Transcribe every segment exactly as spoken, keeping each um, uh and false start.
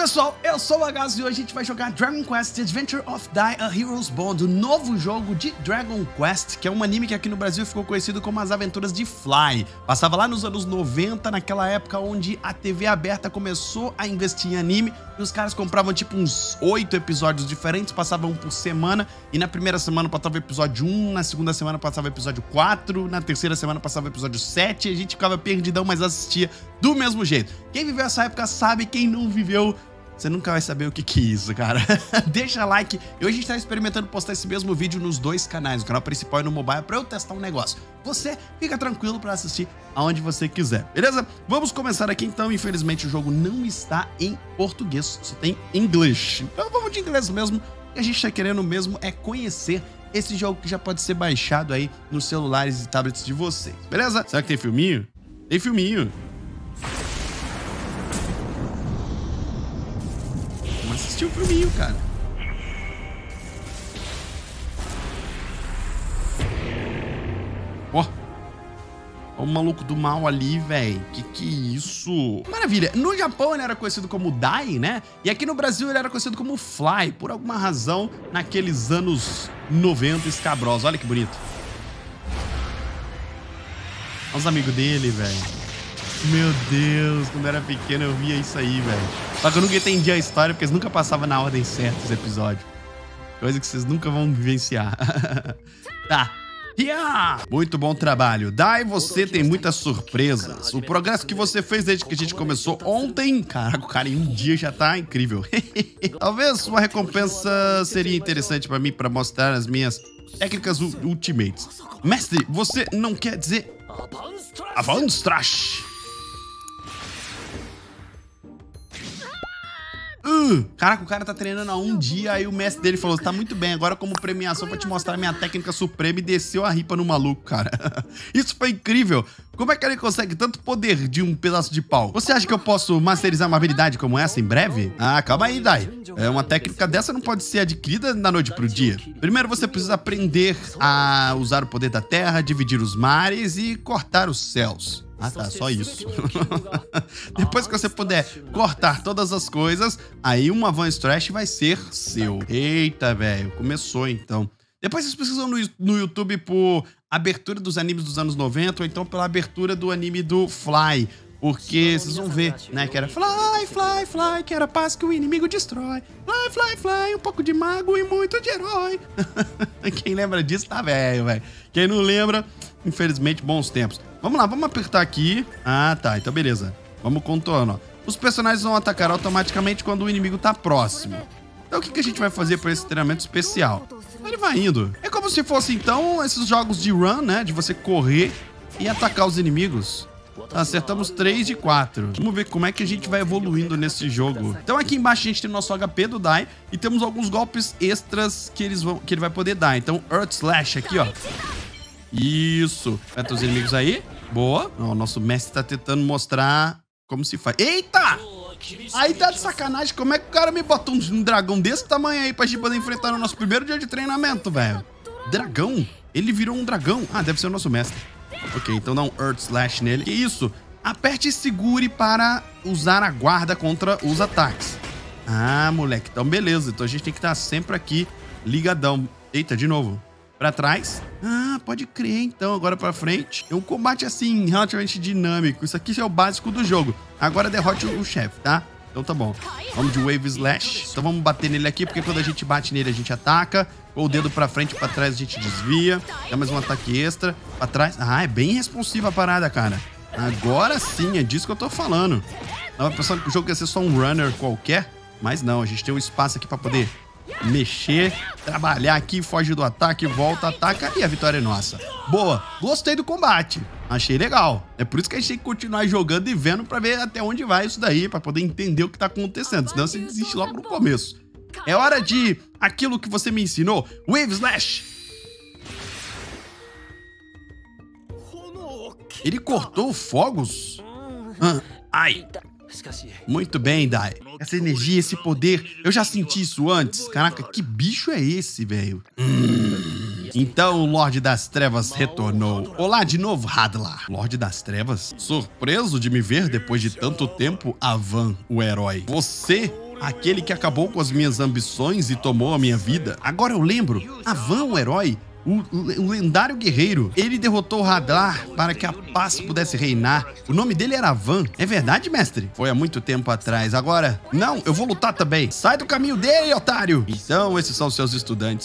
pessoal, eu sou o Agazo e hoje a gente vai jogar Dragon Quest The Adventure of Dai, A Hero's Bond, o novo jogo de Dragon Quest, que é um anime que aqui no Brasil ficou conhecido como As Aventuras de Fly. Passava lá nos anos noventa, naquela época onde a T V aberta começou a investir em anime e os caras compravam tipo uns oito episódios diferentes, passavam um por semana e na primeira semana passava o episódio um, na segunda semana passava o episódio quatro, na terceira semana passava o episódio sete e a gente ficava perdidão, mas assistia do mesmo jeito. Quem viveu essa época sabe, quem não viveu, você nunca vai saber o que que é isso, cara. Deixa like. E hoje a gente tá experimentando postar esse mesmo vídeo nos dois canais, no canal principal e no mobile, pra eu testar um negócio. Você fica tranquilo pra assistir aonde você quiser, beleza? Vamos começar aqui então. Infelizmente o jogo não está em português, só tem inglês. Então vamos de inglês mesmo. O que a gente tá querendo mesmo é conhecer esse jogo que já pode ser baixado aí nos celulares e tablets de vocês, beleza? Será que tem filminho? Tem filminho. Assistir o filminho, cara. Ó. Ó o maluco do mal ali, velho. Que que é isso? Maravilha. No Japão ele era conhecido como Dai, né? E aqui no Brasil ele era conhecido como Fly, por alguma razão, naqueles anos noventa escabrosos. Olha que bonito. Olha os amigos dele, velho. Meu Deus, quando eu era pequeno eu via isso aí, velho. Só que eu nunca entendi a história, porque eles nunca passavam na ordem certa os episódios. Coisa que vocês nunca vão vivenciar. Tá. Yeah! Muito bom trabalho. Dai, você tem muitas surpresas. O progresso que você fez desde que a gente começou ontem... Caraca, o cara em um dia já tá incrível. Talvez uma recompensa seria interessante pra mim, pra mostrar as minhas técnicas ultimates. Mestre, você não quer dizer... Avance Trash! Uh, caraca, o cara tá treinando há um dia, aí o mestre dele falou, tá muito bem, agora como premiação pra te mostrar minha técnica suprema e desceu a ripa no maluco, cara. Isso foi incrível. Como é que ele consegue tanto poder de um pedaço de pau? Você acha que eu posso masterizar uma habilidade como essa em breve? Ah, calma aí, Dai. É, uma técnica dessa não pode ser adquirida da noite pro dia. Primeiro você precisa aprender a usar o poder da terra, dividir os mares e cortar os céus. Ah, tá, só isso. Depois que você puder cortar todas as coisas, aí um Avance Trash vai ser seu. Eita, velho, começou então. Depois vocês precisam no, no YouTube por abertura dos animes dos anos noventa, ou então pela abertura do anime do Fly. Porque vocês vão ver, né, que era Fly, Fly, Fly, que era paz que o inimigo destrói. Fly, Fly, Fly, um pouco de mago e muito de herói. Quem lembra disso tá velho, velho. Quem não lembra, infelizmente, bons tempos. Vamos lá, vamos apertar aqui. Ah, tá, então beleza. Vamos contorno, ó. Os personagens vão atacar automaticamente quando o inimigo tá próximo. Então o que, que a gente vai fazer para esse treinamento especial? Ele vai indo. É como se fosse, então, esses jogos de run, né? De você correr e atacar os inimigos. Acertamos três de quatro. Vamos ver como é que a gente vai evoluindo nesse jogo. Então aqui embaixo a gente tem o nosso H P do Dai e temos alguns golpes extras que, eles vão, que ele vai poder dar. Então Earth Slash aqui, ó. Isso. Mata os inimigos aí. Boa. Ó, o nosso mestre tá tentando mostrar como se faz. Eita! Aí tá de sacanagem. Como é que o cara me botou um dragão desse tamanho aí pra gente poder enfrentar no nosso primeiro dia de treinamento, velho? Dragão? Ele virou um dragão. Ah, deve ser o nosso mestre. Ok, então dá um Earth Slash nele. Que isso? Aperte e segure para usar a guarda contra os ataques. Ah, moleque. Então beleza. Então a gente tem que estar sempre aqui ligadão. Eita, de novo. Pra trás. Ah, pode crer, então. Agora pra frente. É um combate, assim, relativamente dinâmico. Isso aqui é o básico do jogo. Agora derrote o chefe, tá? Então tá bom. Vamos de Wave Slash. Então vamos bater nele aqui, porque quando a gente bate nele, a gente ataca. Com o dedo pra frente e pra trás, a gente desvia. Dá mais um ataque extra. Pra trás. Ah, é bem responsiva a parada, cara. Agora sim, é disso que eu tô falando. Tava pensando que o jogo ia ser só um runner qualquer. Mas não, a gente tem um espaço aqui pra poder mexer, trabalhar aqui, foge do ataque, volta, ataca e a vitória é nossa. Boa, gostei do combate, achei legal. É por isso que a gente tem que continuar jogando e vendo pra ver até onde vai isso daí, pra poder entender o que tá acontecendo, senão você desiste logo no começo. É hora de aquilo que você me ensinou, Wave Slash. Ele cortou fogos? Ah, ai. Muito bem, Dai. Essa energia, esse poder, eu já senti isso antes. Caraca, que bicho é esse, velho? Hum. Então o Lorde das Trevas retornou. Olá de novo, Hadlar. Lorde das Trevas? Surpreso de me ver depois de tanto tempo, Avan, o herói. Você aquele que acabou com as minhas ambições e tomou a minha vida. Agora eu lembro, Avan, o herói, o, o lendário guerreiro, ele derrotou o Hadlar para que a paz pudesse reinar. O nome dele era Avan. É verdade, mestre? Foi há muito tempo atrás. Agora, não, eu vou lutar também. Sai do caminho dele, otário! Então, esses são os seus estudantes.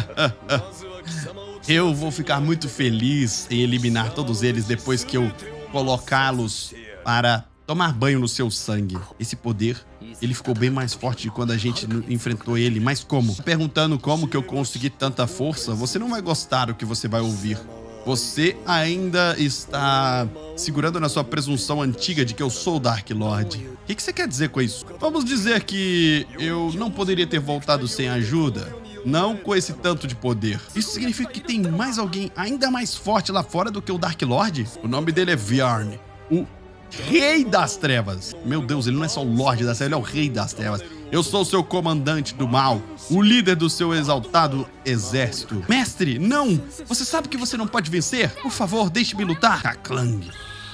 Eu vou ficar muito feliz em eliminar todos eles depois que eu colocá-los para tomar banho no seu sangue. Esse poder, ele ficou bem mais forte de quando a gente enfrentou ele. Mas como? Perguntando como que eu consegui tanta força, você não vai gostar do que você vai ouvir. Você ainda está segurando na sua presunção antiga de que eu sou o Dark Lord. O que, que você quer dizer com isso? Vamos dizer que eu não poderia ter voltado sem ajuda. Não com esse tanto de poder. Isso significa que tem mais alguém ainda mais forte lá fora do que o Dark Lord? O nome dele é Vyarn, o Rei das Trevas. Meu Deus, ele não é só o Lorde das Trevas, ele é o Rei das Trevas. Eu sou o seu comandante do mal, o líder do seu exaltado exército. Mestre, não! Você sabe que você não pode vencer? Por favor, deixe-me lutar. Kaklang.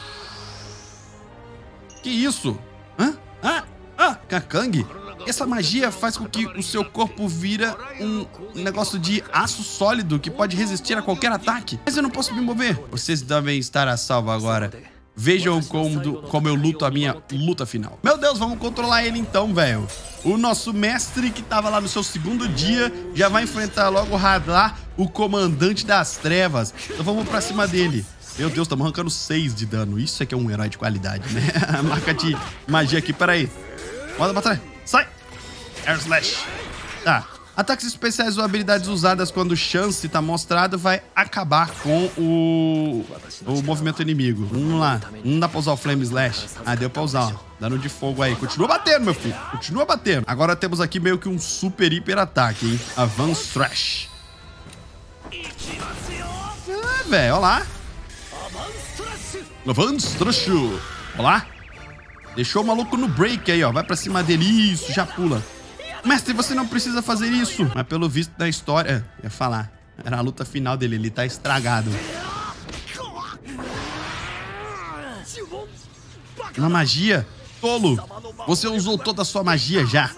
Que isso? Hã? Ah, ah, Kaklang? Essa magia faz com que o seu corpo vira um negócio de aço sólido que pode resistir a qualquer ataque. Mas eu não posso me mover. Vocês devem estar a salvo agora. Vejam como, como eu luto a minha luta final. Meu Deus, vamos controlar ele então, velho. O nosso mestre que tava lá no seu segundo dia já vai enfrentar logo o Hadlar, o comandante das trevas. Então vamos pra cima dele. Meu Deus, estamos arrancando seis de dano. Isso é que é um herói de qualidade, né? A marca de magia aqui, peraí. Bota pra trás. Sai! Air Slash. Tá. Ataques especiais ou habilidades usadas quando chance tá mostrado vai acabar com o, o movimento inimigo. Vamos lá. Não dá pra usar o Flame Slash. Ah, deu pra usar, ó. Dano de fogo aí. Continua batendo, meu filho. Continua batendo. Agora temos aqui meio que um super hiper ataque, hein? Advanced Thrash. Ah, velho, ó lá. Advanced Thrash. Ó lá. Deixou o maluco no break aí, ó. Vai pra cima dele. Isso, já pula. Mestre, você não precisa fazer isso. Mas pelo visto da história, eu ia falar, era a luta final dele, ele tá estragado. Uma magia? Tolo! Você usou toda a sua magia já.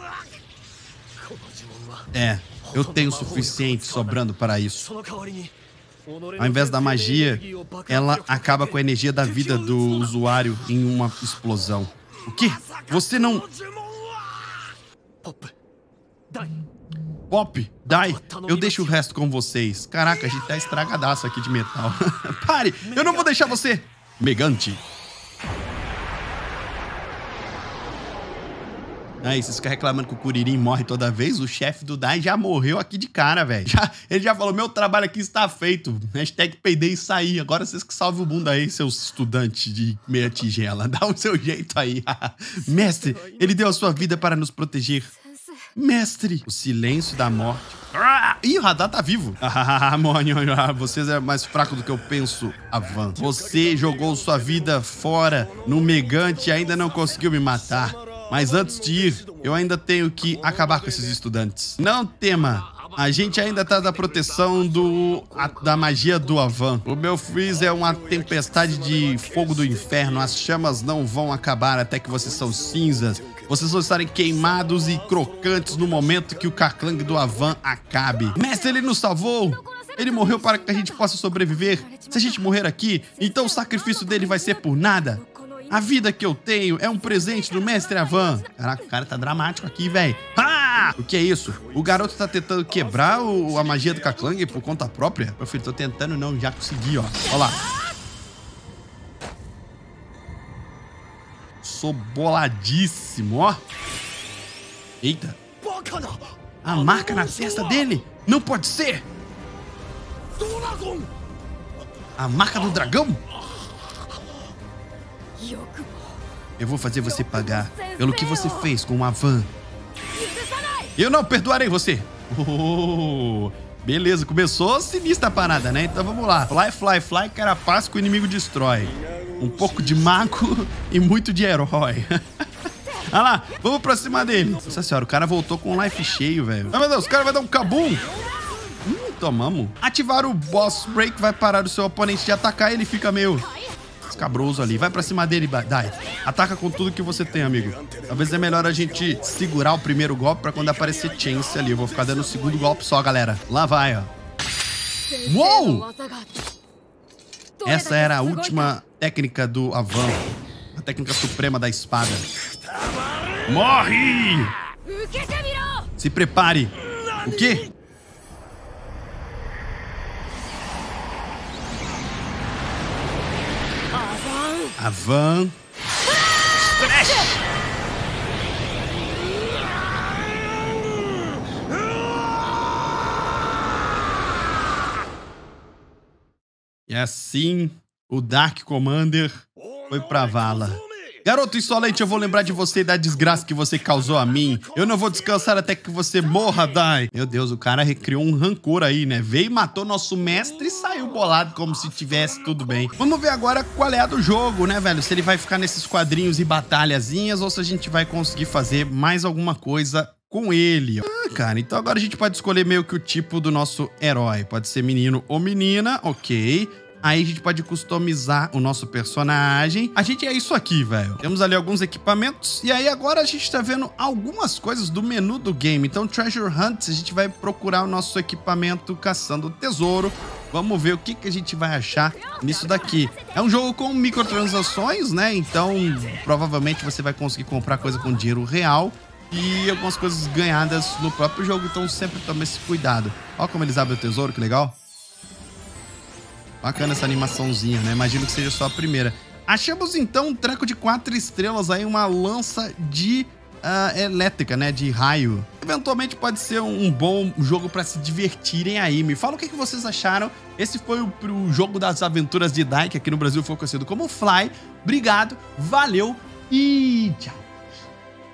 É, eu tenho o suficiente sobrando para isso. Ao invés da magia, ela acaba com a energia da vida do usuário em uma explosão. O quê? Você não... Pop, Dai, eu deixo o resto com vocês. Caraca, a gente tá estragadaço aqui de metal. Pare, eu não vou deixar você. Megante. Aí, vocês ficam reclamando que o Kuririn morre toda vez? O chefe do Dai já morreu aqui de cara, velho. Ele já falou, meu trabalho aqui está feito. Hashtag peidei e saí. Agora vocês que salvem o mundo aí, seus estudantes de meia tigela. Dá o seu jeito aí. Mestre, ele deu a sua vida para nos proteger. Mestre, o silêncio da morte. Ah, ih, o Hadlar tá vivo. Ah, Mônio, vocês é mais fraco do que eu penso, Avan. Você jogou sua vida fora no Megante e ainda não conseguiu me matar. Mas antes de ir, eu ainda tenho que acabar com esses estudantes. Não tema, a gente ainda tá da proteção do, a, da magia do Avan. O meu freeze é uma tempestade de fogo do inferno. As chamas não vão acabar até que vocês são cinzas. Vocês vão estarem queimados e crocantes no momento que o Kaklang do Avan acabe. Mestre, ele nos salvou! Ele morreu para que a gente possa sobreviver. Se a gente morrer aqui, então o sacrifício dele vai ser por nada. A vida que eu tenho é um presente do Mestre Avan. Caraca, o cara tá dramático aqui, velho. Ah! O que é isso? O garoto tá tentando quebrar o, a magia do Kaklang por conta própria? Meu filho, tô tentando não, já consegui, ó. Ó lá. Sou boladíssimo, ó. Eita. A marca na testa dele? Não pode ser! A marca do dragão? Eu vou fazer você pagar pelo que você fez com o Avan. Eu não perdoarei você. Oh, beleza, começou sinistra a parada, né? Então vamos lá. Fly, fly, fly, carapaça que o inimigo destrói. Um pouco de mago e muito de herói. Olha lá, vamos pra cima dele. Nossa senhora, o cara voltou com um life cheio, velho. Ai, meu Deus, o cara vai dar um kabum. Hum, tomamos. Ativar o Boss Break vai parar o seu oponente de atacar e ele fica meio... escabroso ali. Vai pra cima dele, Dai. Ataca com tudo que você tem, amigo. Talvez é melhor a gente segurar o primeiro golpe pra quando aparecer Chance ali. Eu vou ficar dando o segundo golpe só, galera. Lá vai, ó. Uou! Essa era a última técnica do Avan. A técnica suprema da espada. Morre! Se prepare. O quê? Avan. Stretch! E assim, o Dark Commander foi pra vala. Garoto insolente, eu vou lembrar de você e da desgraça que você causou a mim. Eu não vou descansar até que você morra, Dai. Meu Deus, o cara recriou um rancor aí, né? Veio e matou nosso mestre e saiu bolado como se tivesse tudo bem. Vamos ver agora qual é a do jogo, né, velho? Se ele vai ficar nesses quadrinhos e batalhazinhas ou se a gente vai conseguir fazer mais alguma coisa com ele. Ah, cara, então agora a gente pode escolher meio que o tipo do nosso herói. Pode ser menino ou menina, ok. Aí a gente pode customizar o nosso personagem. A gente é isso aqui, velho. Temos ali alguns equipamentos. E aí agora a gente tá vendo algumas coisas do menu do game. Então, Treasure Hunt, a gente vai procurar o nosso equipamento caçando o tesouro. Vamos ver o que, que a gente vai achar nisso daqui. É um jogo com microtransações, né? Então, provavelmente você vai conseguir comprar coisa com dinheiro real. E algumas coisas ganhadas no próprio jogo. Então, sempre tome esse cuidado. Olha como eles abrem o tesouro, que legal. Bacana essa animaçãozinha, né? Imagino que seja só a primeira. Achamos, então, um treco de quatro estrelas aí, uma lança de uh, elétrica, né? De raio. Eventualmente pode ser um bom jogo pra se divertirem aí. Me fala o que, que vocês acharam. Esse foi o, o jogo das aventuras de Dai, que aqui no Brasil foi conhecido como Fly. Obrigado, valeu e tchau.